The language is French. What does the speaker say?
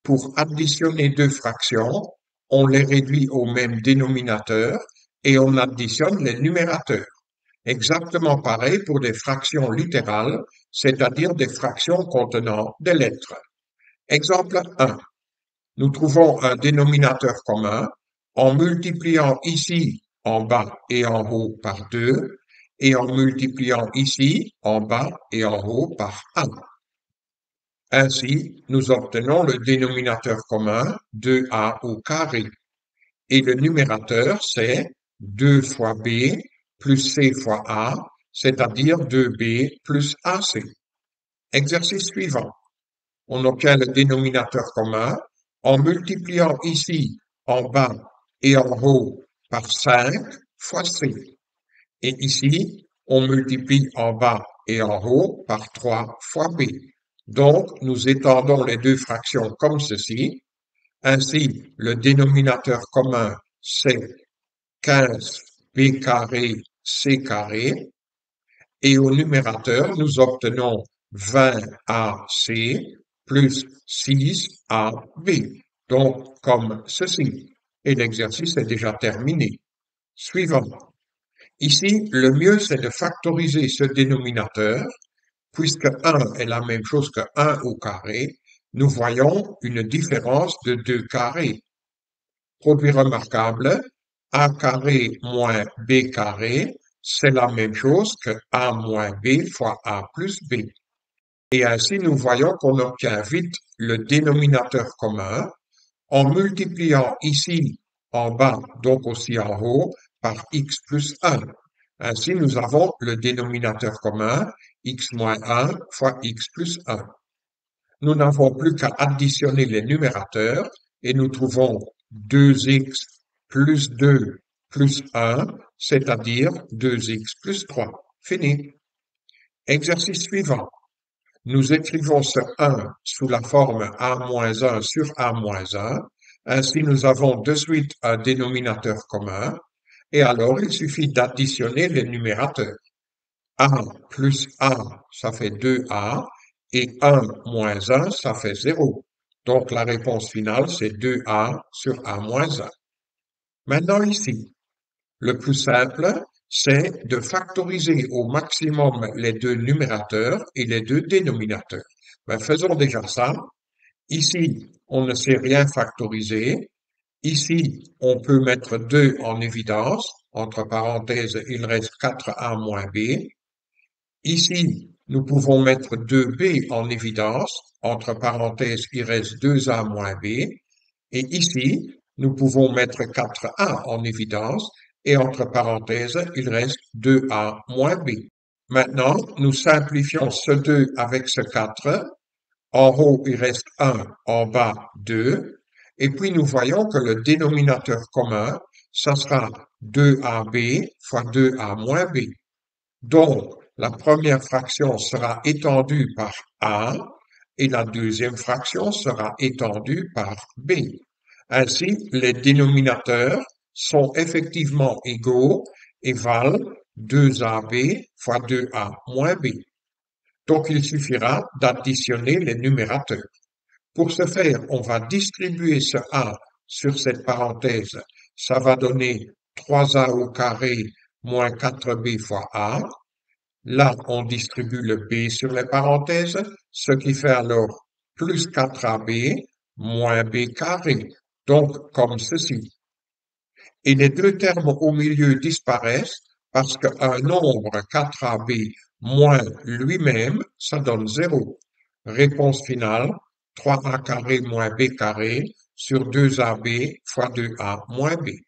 Pour additionner deux fractions, on les réduit au même dénominateur et on additionne les numérateurs. Exactement pareil pour des fractions littérales, c'est-à-dire des fractions contenant des lettres. Exemple 1. Nous trouvons un dénominateur commun en multipliant ici en bas et en haut par 2 et en multipliant ici en bas et en haut par 1. Ainsi, nous obtenons le dénominateur commun 2a au carré. Et le numérateur, c'est 2 fois b plus c fois a, c'est-à-dire 2b plus ac. Exercice suivant. On obtient le dénominateur commun en multipliant ici en bas et en haut par 5 fois c. Et ici, on multiplie en bas et en haut par 3 fois b. Donc, nous étendons les deux fractions comme ceci. Ainsi, le dénominateur commun, c'est 15b carré c carré. Et au numérateur, nous obtenons 20ac plus 6ab. Donc, comme ceci. Et l'exercice est déjà terminé. Suivant. Ici, le mieux, c'est de factoriser ce dénominateur. Puisque 1 est la même chose que 1 au carré, nous voyons une différence de 2 carrés. Produit remarquable, a carré moins b carré, c'est la même chose que a moins b fois a plus b. Et ainsi, nous voyons qu'on obtient vite le dénominateur commun en multipliant ici en bas, donc aussi en haut, par x plus 1. Ainsi, nous avons le dénominateur commun, x moins 1 fois x plus 1. Nous n'avons plus qu'à additionner les numérateurs et nous trouvons 2x plus 2 plus 1, c'est-à-dire 2x plus 3. Fini. Exercice suivant. Nous écrivons ce 1 sous la forme a-1 sur a-1. Ainsi, nous avons de suite un dénominateur commun. Et alors, il suffit d'additionner les numérateurs. A plus A, ça fait 2A, et 1 moins 1, ça fait 0. Donc, la réponse finale, c'est 2A sur A moins 1. Maintenant, ici, le plus simple, c'est de factoriser au maximum les deux numérateurs et les deux dénominateurs. Ben, faisons déjà ça. Ici, on ne sait rien factoriser. Ici, on peut mettre 2 en évidence. Entre parenthèses, il reste 4a moins b. Ici, nous pouvons mettre 2b en évidence. Entre parenthèses, il reste 2a moins b. Et ici, nous pouvons mettre 4a en évidence. Et entre parenthèses, il reste 2a moins b. Maintenant, nous simplifions ce 2 avec ce 4. En haut, il reste 1, en bas, 2. Et puis, nous voyons que le dénominateur commun, ça sera 2ab fois 2a moins b. Donc, la première fraction sera étendue par a et la deuxième fraction sera étendue par b. Ainsi, les dénominateurs sont effectivement égaux et valent 2ab fois 2a moins b. Donc, il suffira d'additionner les numérateurs. Pour ce faire, on va distribuer ce a sur cette parenthèse. Ça va donner 3a au carré moins 4b fois a. Là, on distribue le b sur les parenthèses, ce qui fait alors plus 4ab moins b carré. Donc, comme ceci. Et les deux termes au milieu disparaissent parce qu'un nombre 4ab moins lui-même, ça donne 0. Réponse finale, 3a carré moins b carré sur 2ab fois 2a moins b.